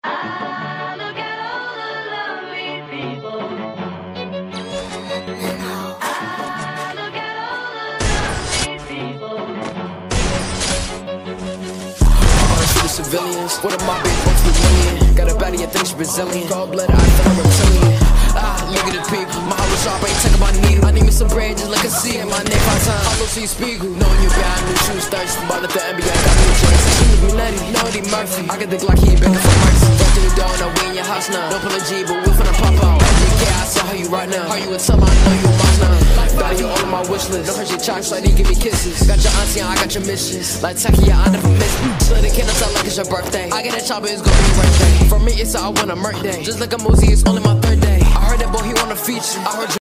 Look at all the lovely people. Look at all the lovely people. For the civilians, what am I being supposed to be million? Got a baddie, I think she Brazilian. Cold-blooded, I feel I'm reptilian. Look at the people, my heart was sharp, I ain't taking my needle. I need me some bread, just like a sea in my neck, my time. Hollow see Spiegel, knowing you bad, new shoes thirsty. Ball at the NBA, got new joints. She would be nutty, know Eddie Murphy. I get the Glock, he ain't begging for mercy. Go to the door, now we in your house now. Don't pull a G, but we finna pop out. I saw how you right now. How you in summer, I know you a boss now. Daddy, you on my wish list. Don't hurt your chocks, like you give me kisses. Got your auntie, I got your mistress. Like Taki, I never miss me. So the candles out like it's your birthday. I get a chopper, it's gonna be your birthday. For me, it's all I want a murk day. Just like a Mosey, it's only my third day. I heard that boy, he wanna feature. I heard you